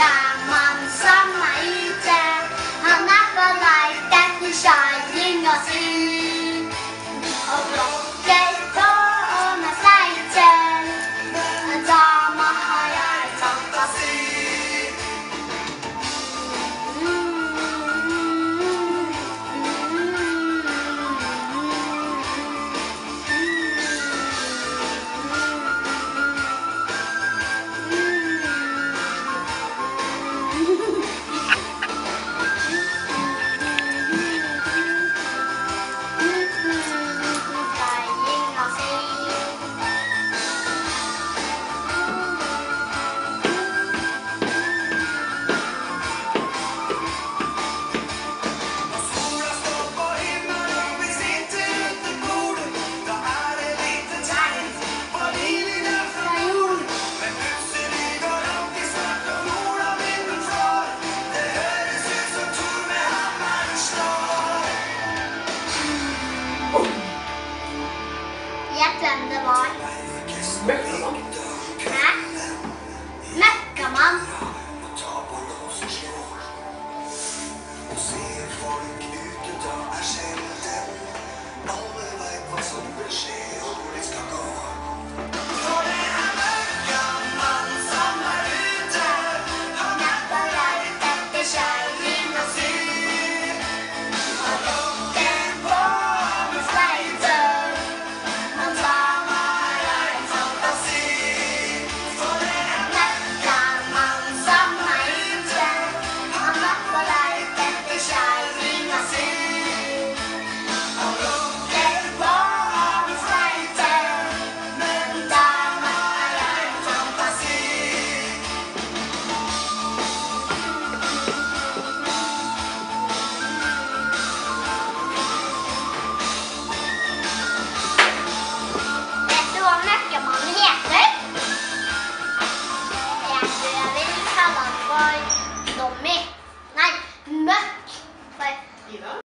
man samme ute. Han på leit etter skjæring og si. Og blokker på med sleiter. Dama har jeg fantasi. Gjett hvem det var. Møkkamann. Hæ? Møkkamann.